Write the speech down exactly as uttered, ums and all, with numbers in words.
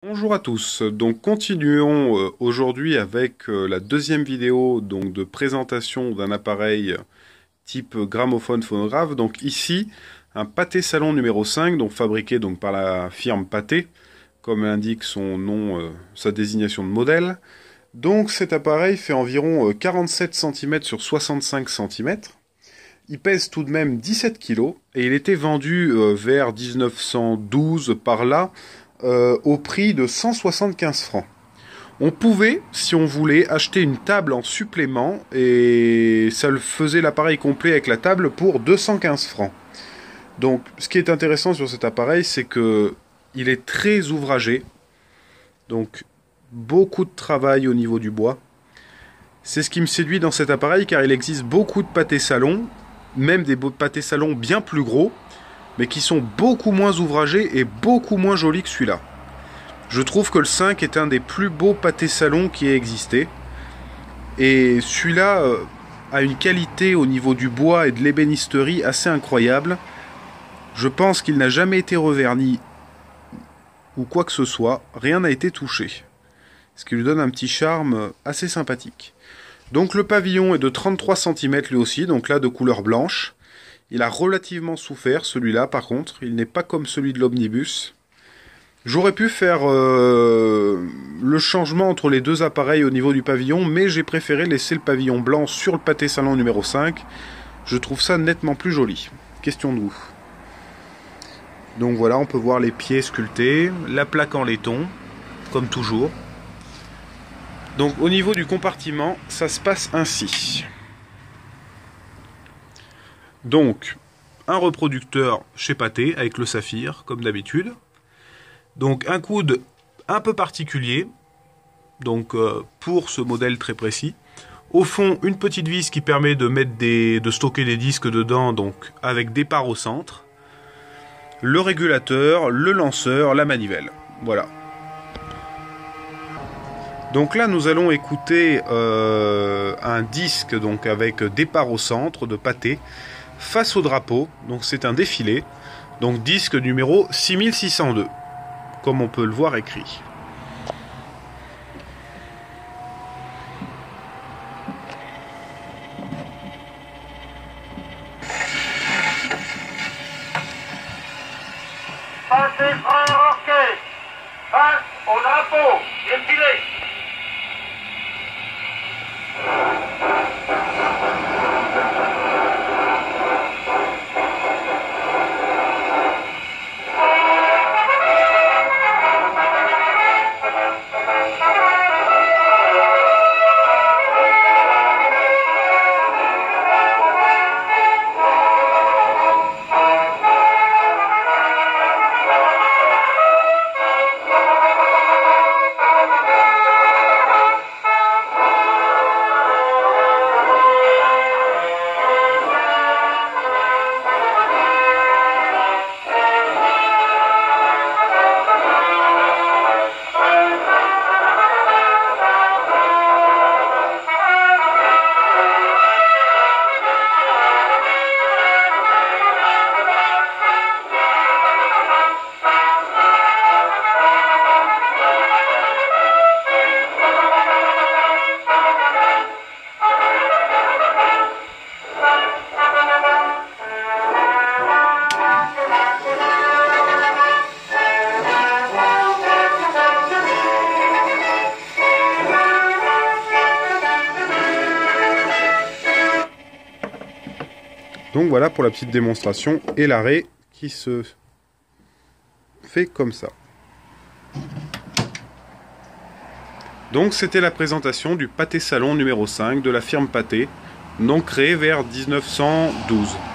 Bonjour à tous, donc continuons euh, aujourd'hui avec euh, la deuxième vidéo donc, de présentation d'un appareil type gramophone phonographe. Donc ici, un Pathé Salon numéro cinq, donc fabriqué donc, par la firme Pathé, comme indique son nom, euh, sa désignation de modèle. Donc cet appareil fait environ euh, quarante-sept centimètres sur soixante-cinq centimètres. Il pèse tout de même dix-sept kilos et il était vendu euh, vers mille neuf cent douze par là, Euh, au prix de cent soixante-quinze francs. On pouvait, si on voulait, acheter une table en supplément et ça le faisait l'appareil complet avec la table pour deux cent quinze francs. Donc, ce qui est intéressant sur cet appareil, c'est que il est très ouvragé. Donc, beaucoup de travail au niveau du bois. C'est ce qui me séduit dans cet appareil car il existe beaucoup de pâtés salon, même des pâtés salon bien plus gros, mais qui sont beaucoup moins ouvragés et beaucoup moins jolis que celui-là. Je trouve que le cinq est un des plus beaux pâtés salon qui ait existé. Et celui-là euh, a une qualité au niveau du bois et de l'ébénisterie assez incroyable. Je pense qu'il n'a jamais été reverni ou quoi que ce soit. Rien n'a été touché. Ce qui lui donne un petit charme assez sympathique. Donc le pavillon est de trente-trois centimètres lui aussi, donc là de couleur blanche. Il a relativement souffert, celui-là, par contre. Il n'est pas comme celui de l'Omnibus. J'aurais pu faire euh, le changement entre les deux appareils au niveau du pavillon, mais j'ai préféré laisser le pavillon blanc sur le Pathé Salon numéro cinq. Je trouve ça nettement plus joli. Question de goût. Donc voilà, on peut voir les pieds sculptés, la plaque en laiton, comme toujours. Donc au niveau du compartiment, ça se passe ainsi. Donc, un reproducteur chez Pathé avec le saphir, comme d'habitude. Donc, un coude un peu particulier, donc euh, pour ce modèle très précis. Au fond, une petite vis qui permet de mettre des, de stocker des disques dedans, donc avec départ au centre. Le régulateur, le lanceur, la manivelle. Voilà. Donc là, nous allons écouter euh, un disque donc avec départ au centre de Pathé. Face au drapeau, donc c'est un défilé, donc disque numéro six mille six cent deux, comme on peut le voir écrit. Passez frère orchestre, face au drapeau, défilé. Donc voilà pour la petite démonstration et l'arrêt qui se fait comme ça. Donc c'était la présentation du Pathé Salon numéro cinq de la firme Pathé, donc créé vers mille neuf cent douze.